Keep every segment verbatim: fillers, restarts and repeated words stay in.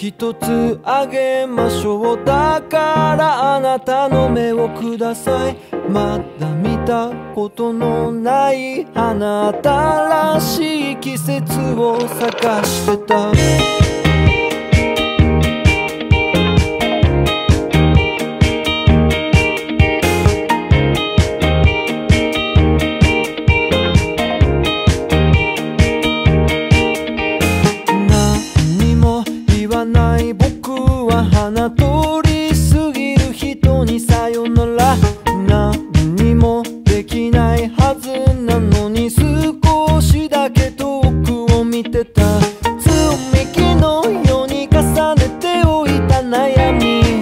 一つあげましょう。だからあなたの目をください。まだ見たことのない花、新しい季節を探してた。僕は花通り過ぎる人にさよなら。何にもできないはずなのに少しだけ遠くを見てた。積み木のように重ねておいた悩み、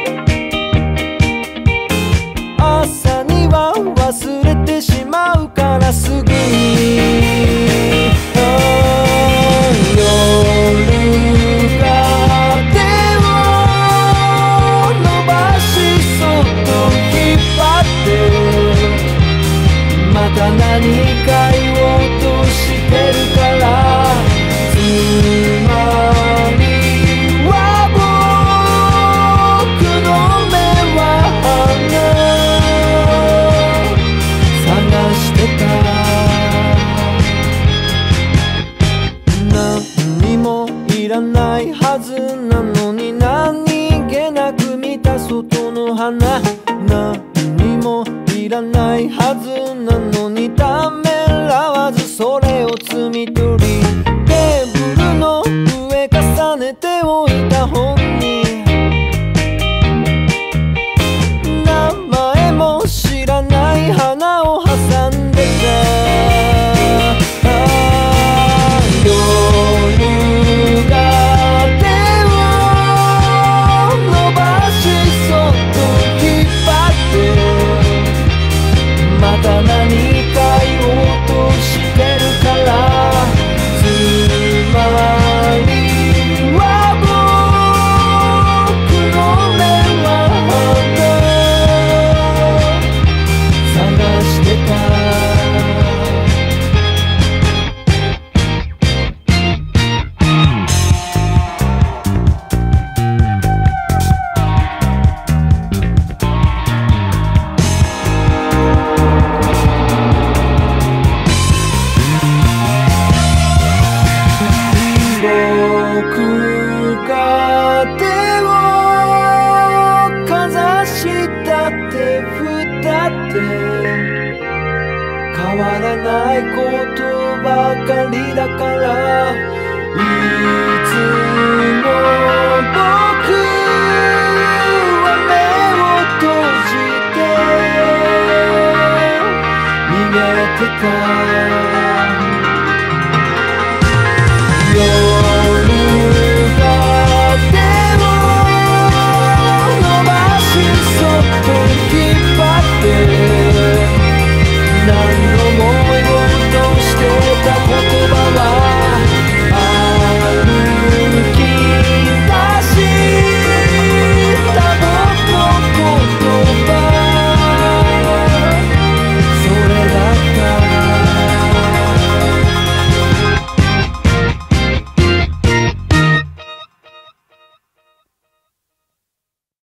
朝には忘れてしまうからすぐにまた何か言おうとしてるから。つまりは僕の目は花探してた。何にもいらないはずなのに何気なく見た外の花。何にもいらないはずなのにためらわずそれを摘み取り、テーブルの上重ねておいた本に名前も知らない花を挟んでた。夜が手を伸ばしそっと引っ張ってまた何か言おうとしてるから。つまりは僕の目は花探してた。僕が手をかざした手振って変わらないことばかりだから。いつも僕は目を閉じて逃げてた。